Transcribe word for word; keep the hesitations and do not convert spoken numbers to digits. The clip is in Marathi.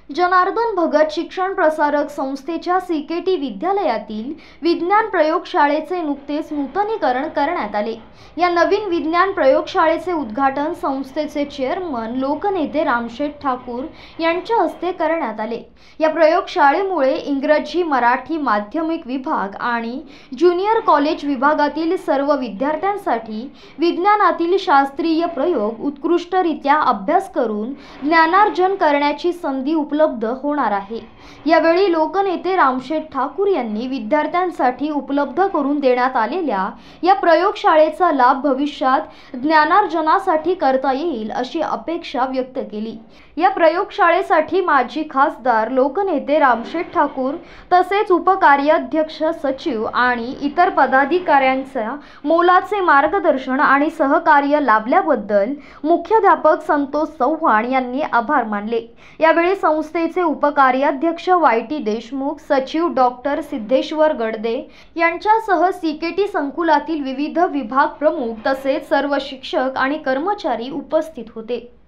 जनार्दन भगत शिक्षण प्रसारक संस्थेच्या सीकेटी विद्यालयातील विज्ञान प्रयोगशाळेचे नुकतेच नूतनीकरण करण्यात आले। या नवीन विज्ञान प्रयोगशाळेचे उद्घाटन संस्थेचे चेअरमन लोकनेते रामशेठ ठाकूर यांच्या हस्ते करण्यात आले। या प्रयोगशाळेमुळे इंग्रजी मराठी माध्यमिक विभाग आणि ज्युनियर कॉलेज विभागातील सर्व विद्यार्थ्यांसाठी विज्ञानातील शास्त्रीय प्रयोग उत्कृष्टरित्या अभ्यास करून ज्ञानार्जन करण्याची संधी उपलब्ध होणार आहे। यावेळी लोकनेते रामशेठ ठाकूर यांनी विद्यार्थ्यांसाठी उपलब्ध करून देण्यात आलेल्या या प्रयोगशाळेचा लाभ भविष्यात ज्ञानार्जनासाठी करता येईल अशी अपेक्षा व्यक्त केली। या प्रयोगशाळेसाठी माजी खासदार लोकनेते रामशेठ ठाकूर तसेच उपकार्याध्यक्ष सचिव आणि इतर पदाधिकाऱ्यांचा मोलाचे मार्गदर्शन आणि सहकार्य लाभल्याबद्दल मुख्याध्यापक संतोष चव्हाण यांनी आभार मानले। यावेळी संस्थेचे उपकार्याध्यक्ष वाय टी देशमुख, सचिव डॉक्टर सिद्धेश्वर गडदे यांच्यासह सीकेटी संकुलातील विविध विभाग प्रमुख तसेच सर्व शिक्षक आणि कर्मचारी उपस्थित होते।